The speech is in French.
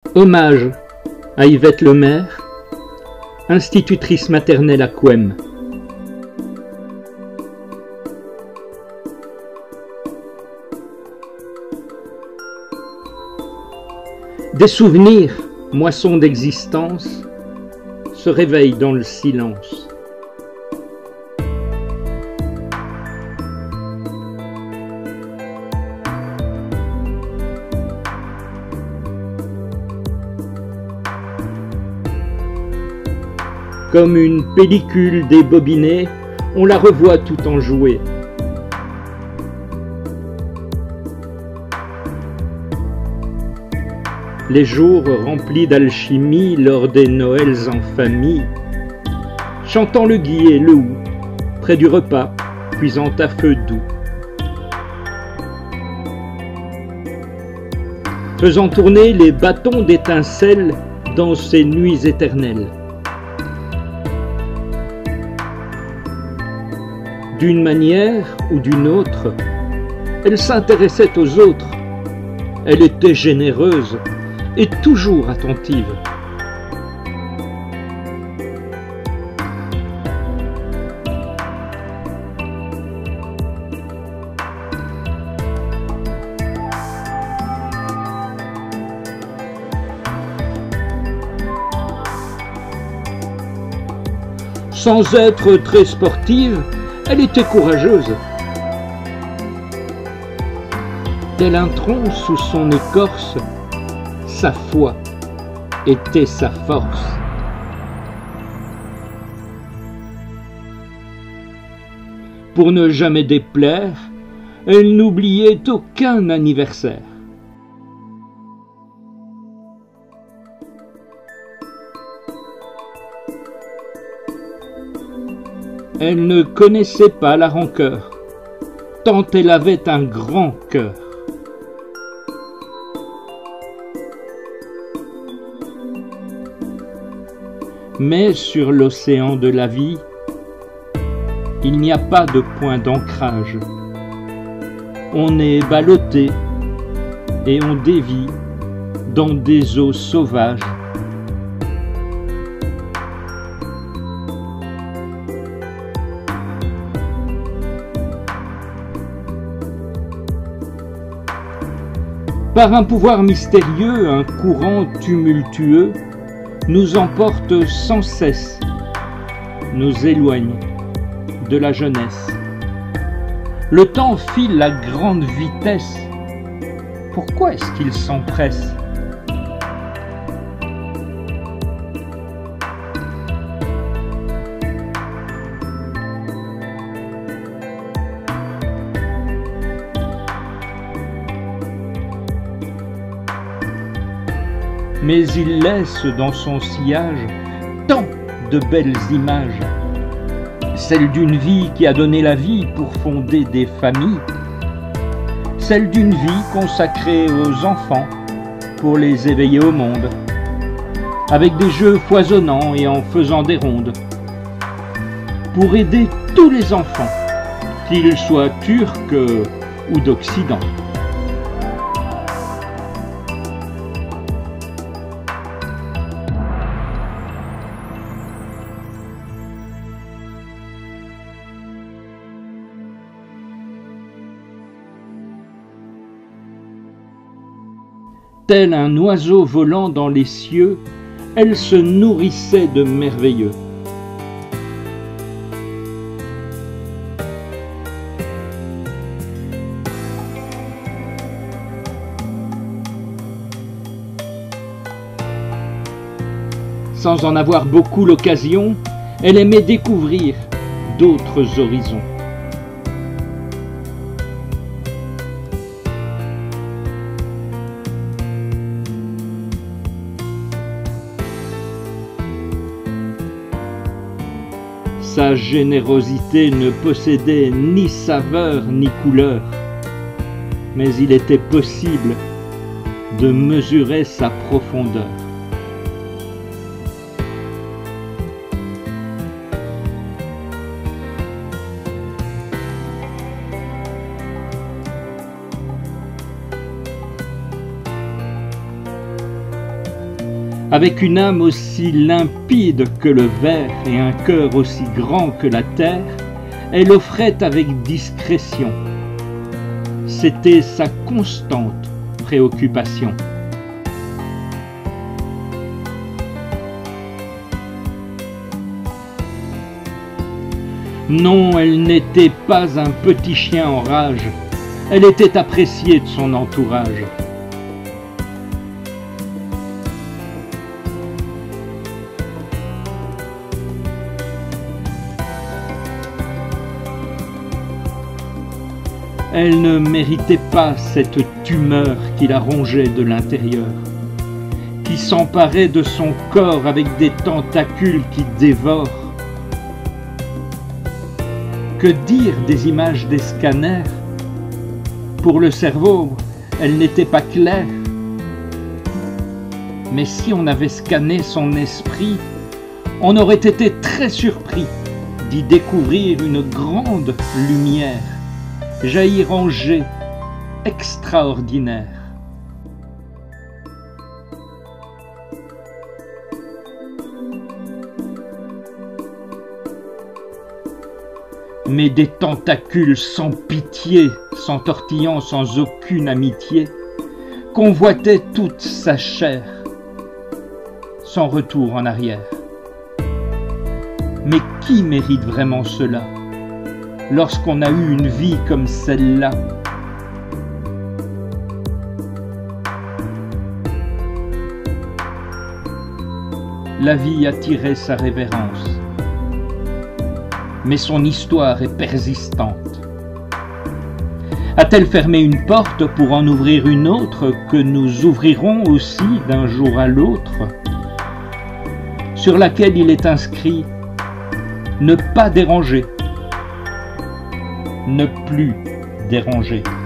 Hommage à Yvette Lemaire, institutrice maternelle à Couëme. Des souvenirs, moissons d'existence, se réveillent dans le silence. Comme une pellicule débobinée, on la revoit tout enjouée. Les jours remplis d'alchimie lors des Noëls en famille, chantant le gui et le hou, près du repas, cuisant à feu doux. Faisant tourner les bâtons d'étincelles dans ces nuits éternelles. D'une manière ou d'une autre, elle s'intéressait aux autres. Elle était généreuse et toujours attentive. Sans être très sportive, elle était courageuse. Tel un tronc sous son écorce, sa foi était sa force. Pour ne jamais déplaire, elle n'oubliait aucun anniversaire. Elle ne connaissait pas la rancœur, tant elle avait un grand cœur. Mais sur l'océan de la vie, il n'y a pas de point d'ancrage. On est ballotté et on dévie dans des eaux sauvages. Par un pouvoir mystérieux, un courant tumultueux nous emporte sans cesse, nous éloigne de la jeunesse. Le temps file à grande vitesse. Pourquoi est-ce qu'il s'empresse ? Mais il laisse dans son sillage tant de belles images, celle d'une vie qui a donné la vie pour fonder des familles, celle d'une vie consacrée aux enfants pour les éveiller au monde, avec des jeux foisonnants et en faisant des rondes, pour aider tous les enfants, qu'ils soient turcs ou d'Occident. Tel un oiseau volant dans les cieux, elle se nourrissait de merveilleux. Sans en avoir beaucoup l'occasion, elle aimait découvrir d'autres horizons. Sa générosité ne possédait ni saveur ni couleur, mais il était possible de mesurer sa profondeur. avec une âme aussi limpide que le verre et un cœur aussi grand que la terre, elle offrait avec discrétion. C'était sa constante préoccupation. Non, elle n'était pas un petit chien en rage, elle était appréciée de son entourage. Elle ne méritait pas cette tumeur qui la rongeait de l'intérieur, qui s'emparait de son corps avec des tentacules qui dévorent. Que dire des images des scanners? Pour le cerveau, elles n'étaient pas claires. Mais si on avait scanné son esprit, on aurait été très surpris d'y découvrir une grande lumière, jaillir en jet extraordinaire. Mais des tentacules sans pitié, s'entortillant sans aucune amitié, convoitaient toute sa chair, sans retour en arrière. Mais qui mérite vraiment cela, lorsqu'on a eu une vie comme celle-là? La vie attirait sa révérence, mais son histoire est persistante. A-t-elle fermé une porte pour en ouvrir une autre que nous ouvrirons aussi d'un jour à l'autre, sur laquelle il est inscrit « Ne pas déranger ». Ne plus déranger.